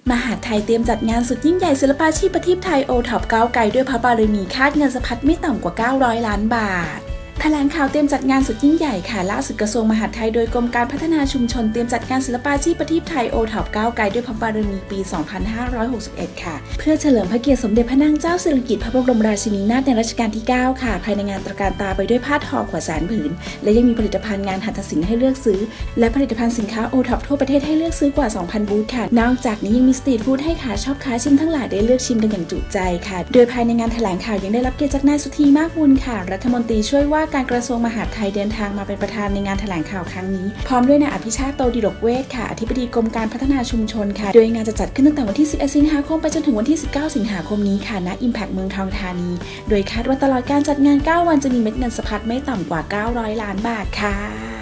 มหาดไทยเตรียมจัดงานสุดยิ่งใหญ่ศิลปาชีพประทีปไทยโอท็อปก้าวไกลด้วยพระบารมีคาดเงินสะพัดไม่ต่ำกว่า900 ล้านบาทแถลงข่าวเตรียมจัดงานสุดยิ่งใหญ่ค่ะล่าสุดกระทรวงมหาดไทยโดยกรมการพัฒนาชุมชนเตรียมจัดงานศิลปาชีพประทีปไทยโอท็อปก้าวไกลด้วยพระบารมีปี 2561 ค่ะเพื่อเฉลิมพระเกียรติสมเด็จพระนางเจ้าสิริกิติ์พระบรมราชินีนาถในรัชกาลที่ 9 ค่ะภายในงานตระการตาไปด้วยผ้าทอกว่าแสนผืนและยังมีผลิตภัณฑ์งานหัตถศิลป์ให้เลือกซื้อและผลิตภัณฑ์สินค้าโอท็อปทั่วประเทศให้เลือกซื้อกว่า 2,000 บูธค่ะนอกจากนี้ยังมีสตรีทฟู้ดให้ขาชอบค้าชิมทั้งหลายได้เลือกชิมกันอย่างจุใจค่ะโดยภายในงานแถลงข่าวยังได้รับเกียรติจากนายสุธีมากบุญค่ะรัฐมนตรีช่วยว่าการกระทรวงมหาดไทยเดินทางมาเป็นประธานในงานแถลงข่าวครั้งนี้พร้อมด้วยนายอภิชาติโตดิลกเวชค่ะอธิบดีกรมการพัฒนาชุมชนค่ะโดยงานจะจัดขึ้นตั้งแต่วันที่11 สิงหาคมไปจนถึงวันที่19 สิงหาคมนี้ค่ะณ Impact เมืองทองธานีโดยคาดว่าตลอดการจัดงาน9 วันจะมีเม็ดเงินสะพัดไม่ต่ำกว่า900 ล้านบาทค่ะ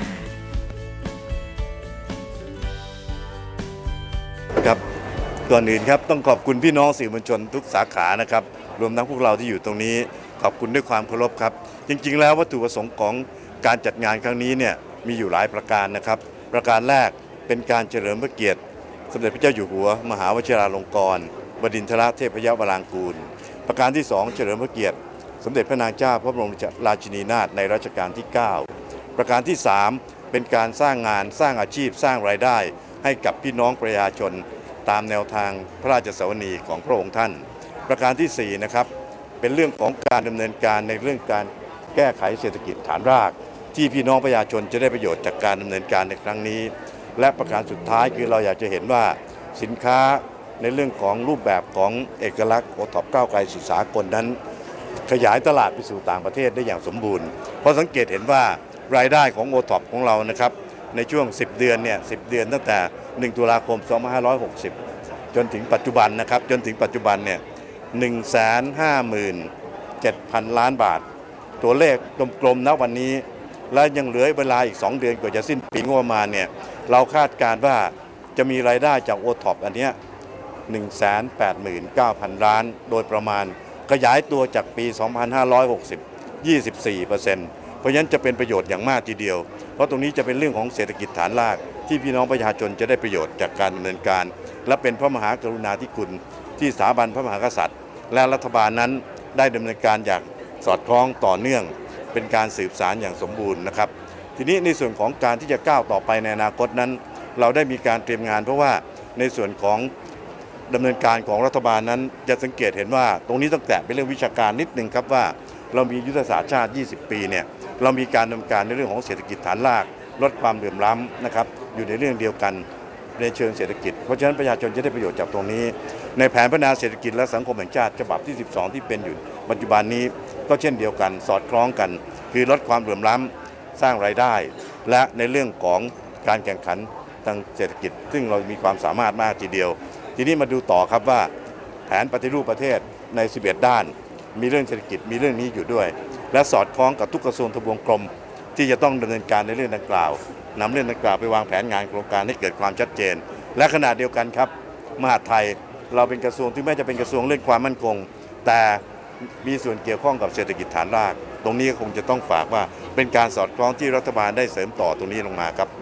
ครับก่อนอื่นครับต้องขอบคุณพี่น้องสื่อมวลชนทุกสาขานะครับรวมทั้งพวกเราที่อยู่ตรงนี้ขอบคุณด้วยความเคารพครับจริงๆแล้ววัตถุประสงค์ของการจัดงานครั้งนี้เนี่ยมีอยู่หลายประการนะครับประการแรกเป็นการเฉลิมพระเกียรติสมเด็จพระเจ้าอยู่หัวมหาวชิราลงกรณ์บดินทรเทพยวรางกูลประการที่2เฉลิมพระเกียรติสมเด็จพระนางเจ้าพระบรมราชินีนาถในรัชกาลที่ 9ประการที่3เป็นการสร้างงานสร้างอาชีพสร้างรายได้ให้กับพี่น้องประชาชนตามแนวทางพระราชสวนีของพระองค์ท่านประการที่4นะครับเป็นเรื่องของการดำเนินการในเรื่องการแก้ไขเศรษฐกิจฐานรากที่พี่น้องประชาชนจะได้ประโยชน์จากการดำเนินการในครั้งนี้และประการสุดท้ายคือเราอยากจะเห็นว่าสินค้าในเรื่องของรูปแบบของเอกลักษณ์โอท็อปก้าวไกลสู่สากลนั้นขยายตลาดไปสู่ต่างประเทศได้อย่างสมบูรณ์เพราะสังเกตเห็นว่ารายได้ของโอท็อปของเรานะครับในช่วง10 เดือนเนี่ย10 เดือนตั้งแต่1 ตุลาคม 2560จนถึงปัจจุบันนะครับจนถึงปัจจุบันเนี่ย157,000 ล้านบาทตัวเลขกลมๆณวันนี้และยังเหลือเวลาอีก2 เดือนกว่าจะสิ้นปีงบประมาณเนี่ยเราคาดการณ์ว่าจะมีรายได้จากโอท็อปอันนี้ 189,000 ล้านโดยประมาณขยายตัวจากปี 2560 24%เพราะฉะนั้นจะเป็นประโยชน์อย่างมากทีเดียวเพราะตรงนี้จะเป็นเรื่องของเศรษฐกิจฐานรากที่พี่น้องประชาชนจะได้ประโยชน์จากการดำเนินการและเป็นพระมหากรุณาธิคุณที่สถาบันพระมหากษัตริย์และรัฐบาลนั้นได้ดำเนินการอย่างสอดคล้องต่อเนื่องเป็นการสืบสารอย่างสมบูรณ์นะครับทีนี้ในส่วนของการที่จะก้าวต่อไปในอนาคตนั้นเราได้มีการเตรียมงานเพราะว่าในส่วนของดำเนินการของรัฐบาลนั้นจะสังเกตเห็นว่าตรงนี้ต้องแตะเป็นเรื่องวิชาการนิดนึงครับว่าเรามียุทธศาสตร์ชาติ20 ปีเนี่ยเรามีการดำเนินการในเรื่องของเศรษฐกิจฐานรากลดความเหลื่อมล้ำนะครับอยู่ในเรื่องเดียวกันในเชิงเศรษฐกิจเพราะฉะนั้นประชาชนจะได้ประโยชน์จากตรงนี้ในแผนพัฒนาเศรษฐกิจและสังคมแห่งชาติฉบับที่12ที่เป็นอยู่ปัจจุบันนี้ก็เช่นเดียวกันสอดคล้องกันคือลดความเหลื่อมล้ำสร้างรายได้และในเรื่องของการแข่งขันทางเศรษฐกิจซึ่งเรามีความสามารถมากทีเดียวทีนี้มาดูต่อครับว่าแผนปฏิรูปประเทศใน11 ด้านมีเรื่องเศรษฐกิจมีเรื่องนี้อยู่ด้วยและสอดคล้องกับทุกกระทรวงทบวงกรมที่จะต้องดำเนินการในเรื่องดังกล่าวนำเรื่องดังกล่าวไปวางแผนงานโครงการให้เกิดความชัดเจนและขณะเดียวกันครับมหาดไทยเราเป็นกระทรวงที่แม้จะเป็นกระทรวงเรื่องความมั่นคงแต่มีส่วนเกี่ยวข้องกับเศรษฐกิจฐานรากตรงนี้คงจะต้องฝากว่าเป็นการสอดคล้องที่รัฐบาลได้เสริมต่อตรงนี้ลงมาครับ